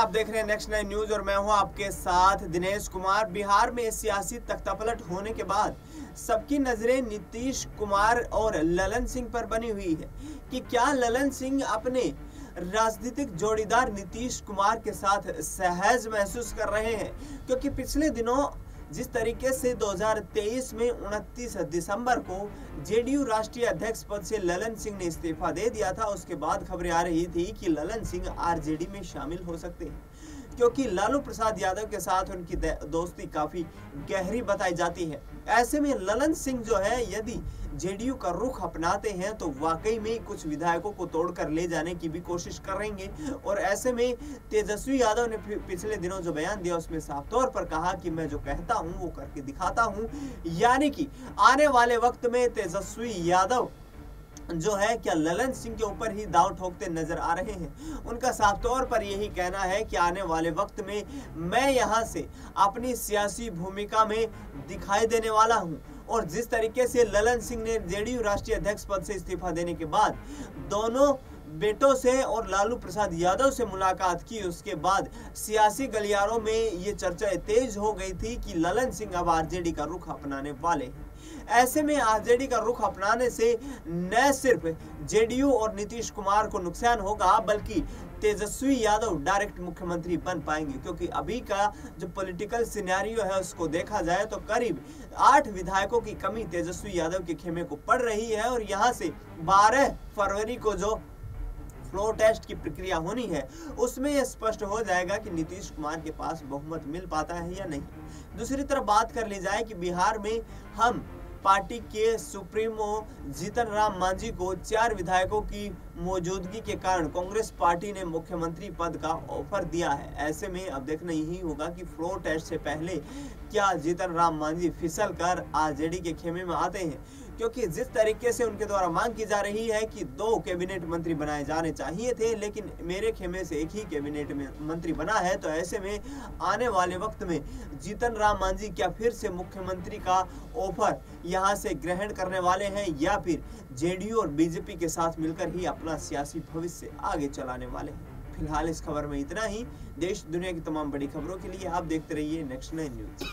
आप देख रहे हैं नेक्स्ट 9 न्यूज और मैं हूं आपके साथ दिनेश कुमार। बिहार में सियासी तख्तापलट होने के बाद सबकी नजरें नीतीश कुमार और ललन सिंह पर बनी हुई है कि क्या ललन सिंह अपने राजनीतिक जोड़ीदार नीतीश कुमार के साथ सहज महसूस कर रहे हैं, क्योंकि पिछले दिनों जिस तरीके से 2023 में 29 दिसंबर को जेडीयू राष्ट्रीय अध्यक्ष पद से ललन सिंह ने इस्तीफा दे दिया था, उसके बाद खबरें आ रही थी कि ललन सिंह आरजेडी में शामिल हो सकते हैं, क्योंकि लालू प्रसाद यादव के साथ उनकी दोस्ती काफी गहरी बताई जाती है। ऐसे में ललन सिंह जो है यदि जेडीयू का रुख अपनाते हैं तो वाकई में कुछ विधायकों को तोड़कर ले जाने की भी कोशिश करेंगे। और ऐसे में तेजस्वी यादव ने पिछले दिनों जो बयान दिया उसमें साफ तौर पर कहा कि मैं जो कहता हूं वो करके दिखाता हूं, यानी कि आने वाले वक्त में तेजस्वी यादव जो है क्या ललन सिंह के ऊपर ही दांव ठोकते नजर आ रहे हैं। उनका साफ तौर पर यही कहना है कि आने वाले वक्त में मैं यहां से अपनी सियासी भूमिका में दिखाई देने वाला हूं। और जिस तरीके से ललन सिंह ने जेडीयू राष्ट्रीय अध्यक्ष पद से इस्तीफा देने के बाद दोनों बेटों से और लालू प्रसाद यादव से मुलाकात की, उसके बाद सियासी गलियारों में ये चर्चा तेज हो गई थी कि ललन सिंह अब आरजेडी का रुख अपनाने वाले हैं। ऐसे में आरजेडी का रुख अपनाने से न सिर्फ जेडीयू और नीतीश कुमार को नुकसान होगा, बल्कि तेजस्वी यादव डायरेक्ट मुख्यमंत्री बन पाएंगे, क्योंकि अभी का जो पॉलिटिकल सिनेरियो है उसको देखा जाए तो करीब 8 विधायकों की कमी तेजस्वी यादव के खेमे को पड़ रही है। और यहां से 12 फरवरी को जो फ्लोर टेस्ट की प्रक्रिया होनी है उसमें यह स्पष्ट हो जाएगा कि नीतीश कुमार के पास बहुमत मिल पाता है या नहीं। दूसरी तरफ बात कर ली जाए कि बिहार में हम पार्टी के सुप्रीमो जीतन राम मांझी को 4 विधायकों की मौजूदगी के कारण कांग्रेस पार्टी ने मुख्यमंत्री पद का ऑफर दिया है। ऐसे में अब देखना यही होगा कि फ्लोर टेस्ट से पहले क्या जीतन राम मांझी फिसल कर आरजेडी के खेमे में आते हैं, क्योंकि जिस तरीके से उनके द्वारा मांग की जा रही है कि 2 कैबिनेट मंत्री बनाए जाने चाहिए थे, लेकिन मेरे खेमे से एक ही कैबिनेट मंत्री बना है। तो ऐसे में आने वाले वक्त में जीतन राम मांझी क्या फिर से मुख्यमंत्री का ऑफर यहां से ग्रहण करने वाले हैं या फिर जेडीयू और बीजेपी के साथ मिलकर ही अपना सियासी भविष्य आगे चलाने वाले हैं। फिलहाल इस खबर में इतना ही। देश दुनिया की तमाम बड़ी खबरों के लिए आप देखते रहिए नेक्स्ट 9 न्यूज।